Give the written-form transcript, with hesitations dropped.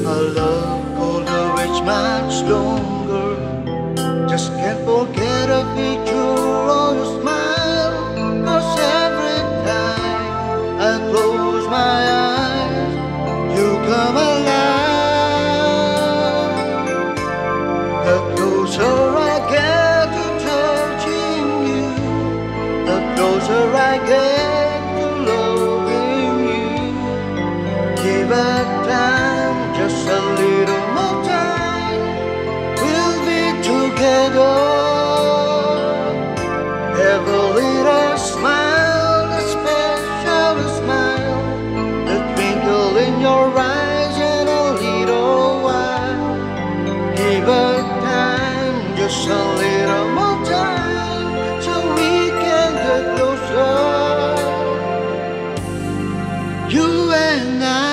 Our love could reach much longer. Just can't forget a picture or your smile. 'Cause every time I close my eyes, you come alive. The closer I get to touching you, the closer I get to loving you. Give it time, just a little more time. We'll be together. Have a little smile, a special smile, the twinkle in your eyes in a little while. Give it time, just a little more time, so we can get closer. You and I.